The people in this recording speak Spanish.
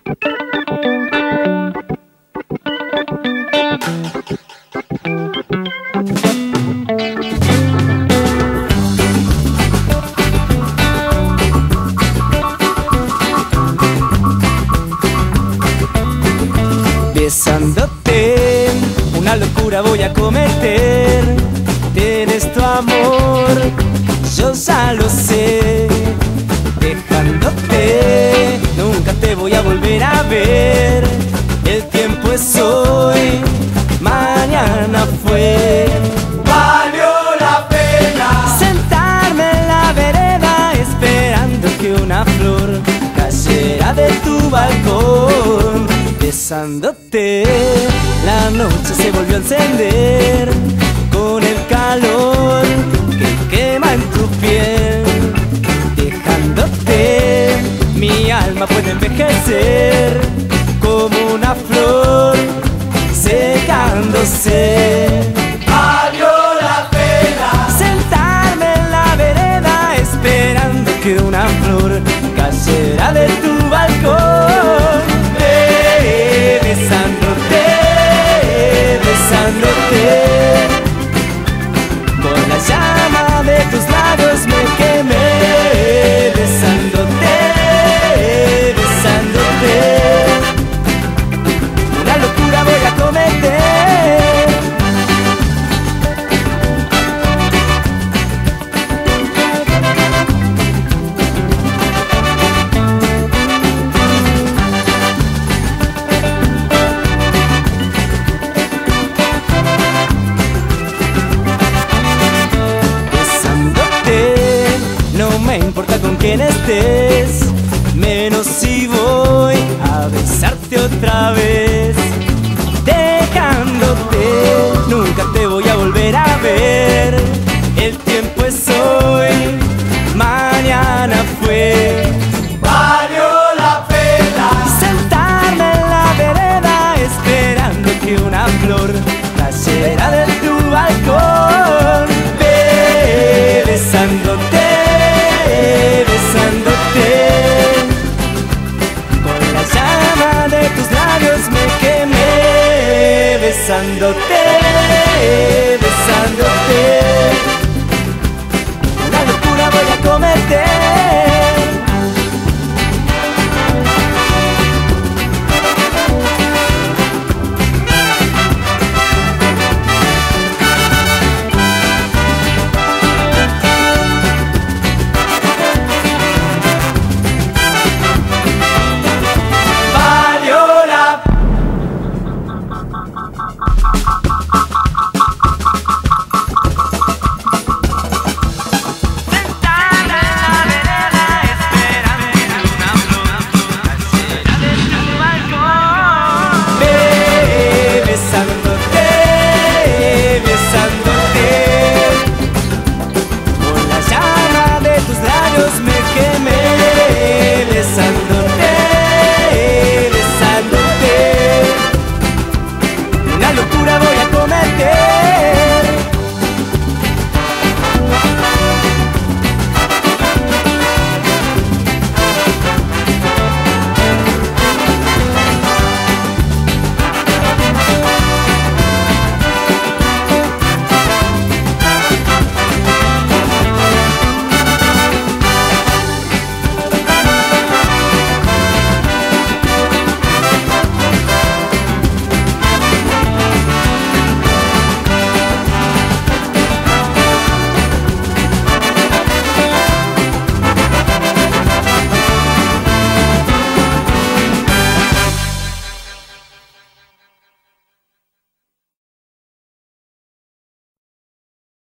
Besándote, una locura voy a cometer. Tienes tu amor, yo ya lo sé. Dejándote, nunca te voy a volver a ver. El tiempo es hoy, mañana fue. Valió la pena Sentarme en la vereda esperando que una flor cayera de tu balcón. Besándote, la noche se volvió a encender con el calor que quema en tu piel. Dejándote, mi alma puede envejecer como una flor secándose. valió la pena Sentarme en la vereda esperando que una flor cayera de tu balcón. Besándote, besándote, con la llama de tus labios me quemé. Besándote, besándote, una locura voy a cometer. No me importa con quién estés, menos si voy a besarte otra vez. Dejándote, nunca te voy a volver a ver. El tiempo es hoy, mañana fue. valió la pena Sentarme en la vereda esperando que una flor cayera de tu balcón. Besándote, besándote, con la llama de tus labios me quemé. Besándote.